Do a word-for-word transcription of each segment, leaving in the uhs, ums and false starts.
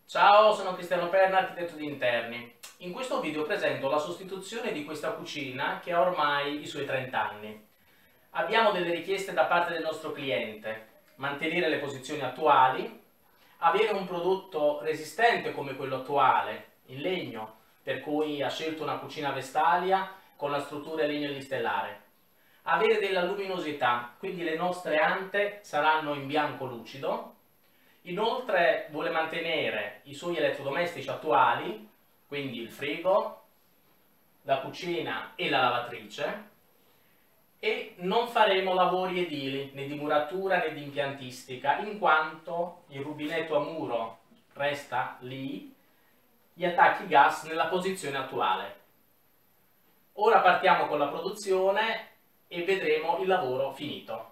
Ciao, sono Cristiano Perna, architetto di interni. In questo video presento la sostituzione di questa cucina che ha ormai i suoi trenta anni. Abbiamo delle richieste da parte del nostro cliente: mantenere le posizioni attuali, avere un prodotto resistente come quello attuale, in legno, per cui ha scelto una cucina Vestalia con la struttura in legno listellare, avere della luminosità, quindi le nostre ante saranno in bianco lucido. Inoltre vuole mantenere i suoi elettrodomestici attuali, quindi il frigo, la cucina e la lavatrice, e non faremo lavori edili, né di muratura né di impiantistica, in quanto il rubinetto a muro resta lì, gli attacchi gas nella posizione attuale. Ora partiamo con la produzione e vedremo il lavoro finito.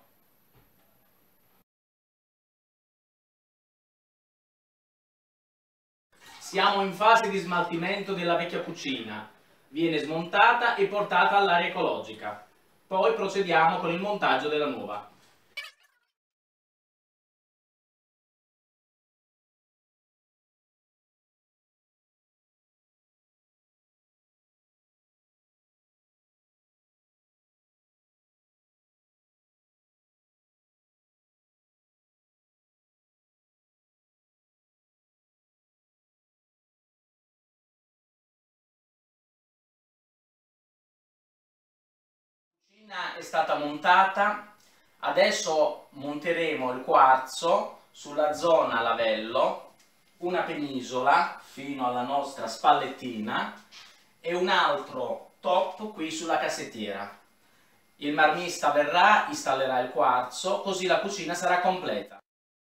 Siamo in fase di smaltimento della vecchia cucina, viene smontata e portata all'area ecologica. Poi procediamo con il montaggio della nuova. La cucina è stata montata, adesso monteremo il quarzo sulla zona lavello, una penisola fino alla nostra spallettina e un altro top qui sulla cassettiera. Il marmista verrà, installerà il quarzo, così la cucina sarà completa.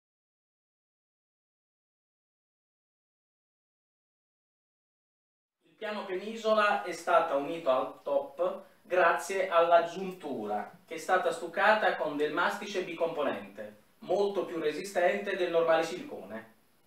Il piano penisola è stato unito al top grazie alla giuntura, che è stata stuccata con del mastice bicomponente, molto più resistente del normale silicone.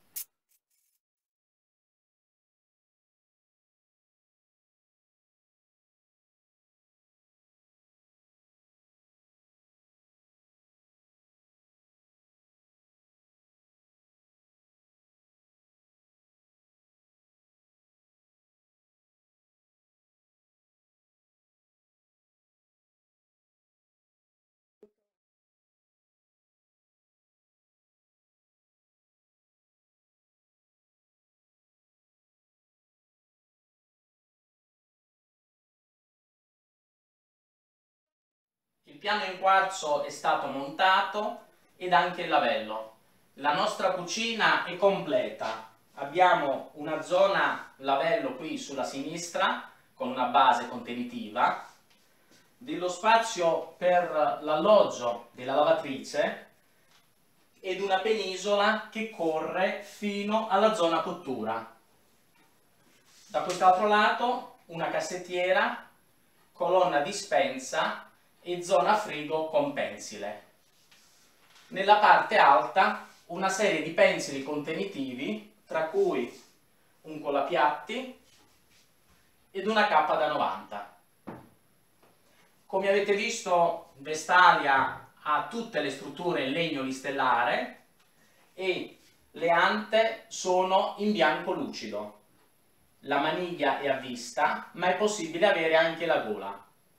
Il piano in quarzo è stato montato ed anche il lavello. La nostra cucina è completa. Abbiamo una zona lavello qui sulla sinistra con una base contenitiva, dello spazio per l'alloggio della lavatrice ed una penisola che corre fino alla zona cottura. Da quest'altro lato una cassettiera, colonna dispensa e zona frigo con pensile. Nella parte alta una serie di pensili contenitivi, tra cui un colapiatti ed una cappa da novanta. Come avete visto, Vestalia ha tutte le strutture in legno listellare e le ante sono in bianco lucido. La maniglia è a vista, ma è possibile avere anche la gola.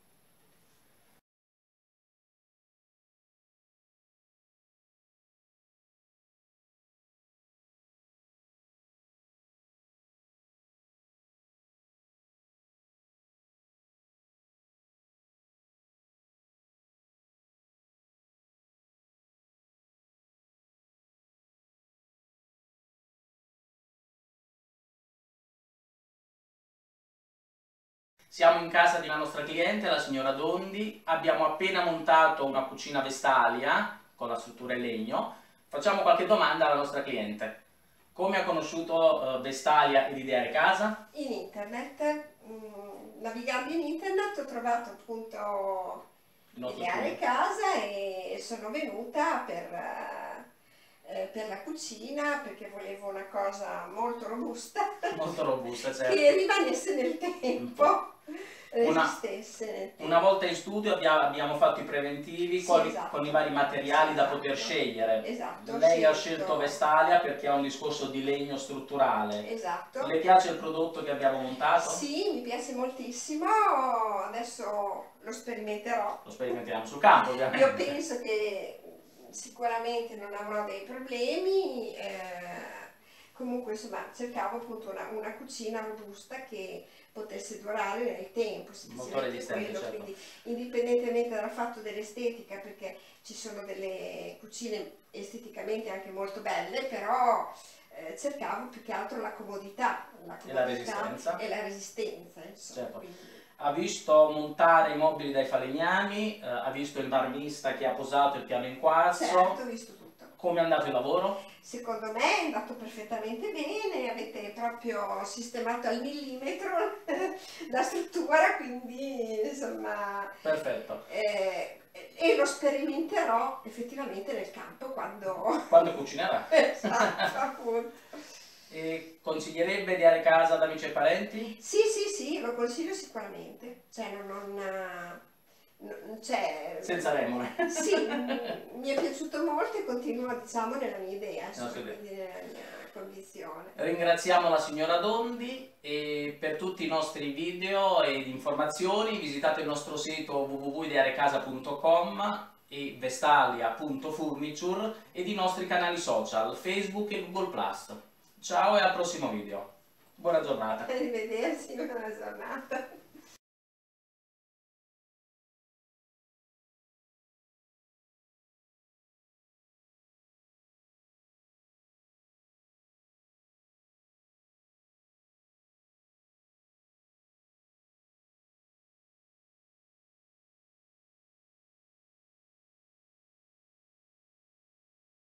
Siamo in casa di una nostra cliente, la signora Dondi, abbiamo appena montato una cucina Vestalia con la struttura in legno. Facciamo qualche domanda alla nostra cliente. Come ha conosciuto uh, Vestalia ed Ideare Casa? In internet, mh, navigando in internet ho trovato appunto Ideare Casa e sono venuta per, eh, per la cucina perché volevo una cosa molto robusta, molto robusta, certo, che rimanesse nel tempo. resistesse. Una, una volta in studio abbiamo, abbiamo fatto i preventivi Sì, con, esatto. con i vari materiali Sì, da esatto. poter scegliere. Esatto, Lei scelto. ha scelto Vestalia perché ha un discorso di legno strutturale. Esatto. Le piace il prodotto che abbiamo montato? Sì, mi piace moltissimo, adesso lo sperimenterò. Lo sperimentiamo sul campo, ovviamente. Io penso che sicuramente non avrò dei problemi, eh, comunque insomma cercavo appunto una, una cucina robusta che potesse durare nel tempo, Molto resistente, quello, certo. quindi indipendentemente dal fatto dell'estetica, perché ci sono delle cucine esteticamente anche molto belle, però eh, cercavo più che altro la comodità, la comodità e la resistenza. E la resistenza insomma, certo. quindi. Ha visto montare i mobili dai falegnami, eh, ha visto il marmista che ha posato il piano in quarzo. Certo, ho visto tutto. Come è andato il lavoro? Secondo me è andato perfettamente bene, avete proprio sistemato al millimetro la struttura, quindi insomma... Perfetto. Eh, e lo sperimenterò effettivamente nel campo quando... Quando cucinerà. Esatto, appunto. E consiglierebbe di dare casa ad amici e parenti? Sì, sì, sì, lo consiglio sicuramente. Cioè, non... non Cioè, senza remore. Sì, mi è piaciuto molto e continuo diciamo nella mia idea, No, quindi nella mia convinzione. Ringraziamo la signora Dondi e per tutti i nostri video ed informazioni visitate il nostro sito w w w punto ideare casa punto com e vestalia punto furniture ed i nostri canali social Facebook e Google plus. Ciao e al prossimo video. Buona giornata. Arrivederci, buona giornata.